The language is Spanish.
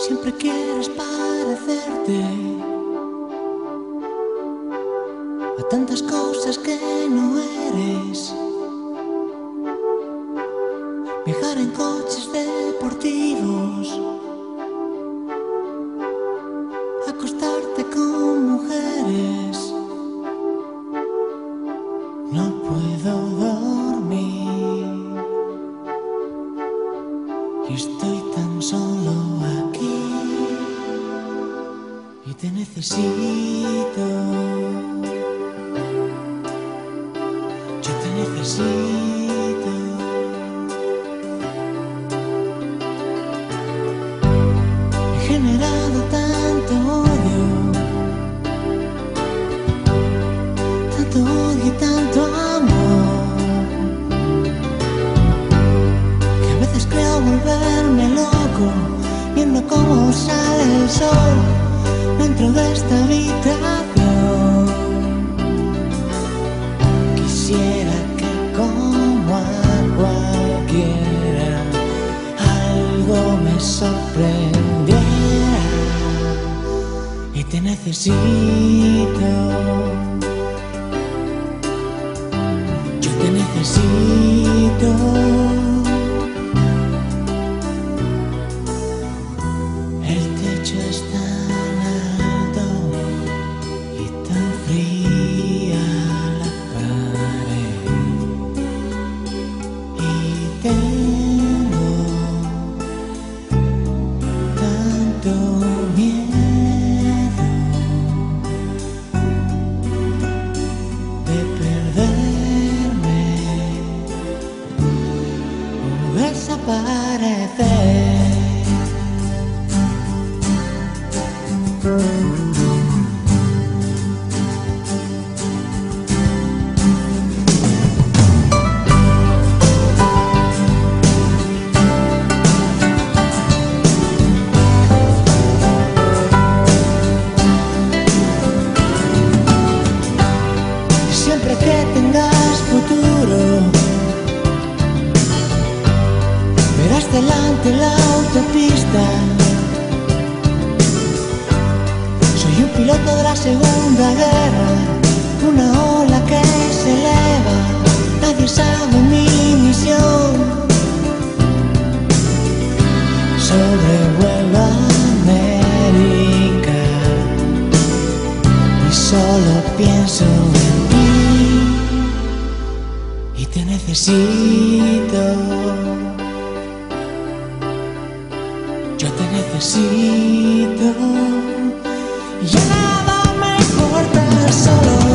Siempre quieres parecerte a tantas cosas que no eres. Viajar en coches deportivos, acostarte con mujeres. No puedo dormir y estoy tan solo aquí y te necesito. Yo te necesito. He generado tanto odio y tanto amor, que a veces creo volverme loco viendo cómo sale el sol dentro de esta habitación. Quisiera que como a cualquiera algo me sorprendiera y te necesito. Yo te necesito. El techo es tan alto y tan fría la pared, y tengo tanto miedo de perderme o desaparecer. Siempre que tengas futuro, verás delante la autopista. Soy un piloto de la Segunda Guerra, una ola que se eleva, nadie sabe mi misión. Sobrevuelo América y solo pienso en ti y te necesito. Yo te necesito. Ya nada me importa, solo